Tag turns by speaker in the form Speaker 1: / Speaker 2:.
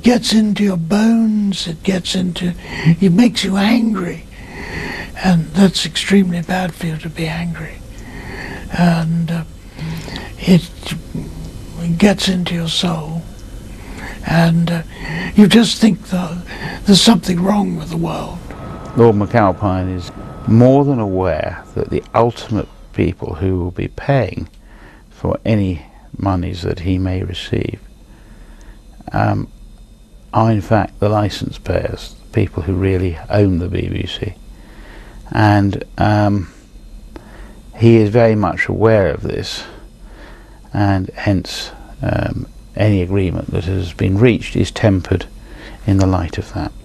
Speaker 1: gets into your bones, it makes you angry, and that's extremely bad for you to be angry, and it gets into your soul, and you just think there's something wrong with the world.
Speaker 2: Lord McAlpine is more than aware that the ultimate people who will be paying for any monies that he may receive are in fact the licence payers, the people who really own the BBC, and he is very much aware of this, and hence any agreement that has been reached is tempered in the light of that.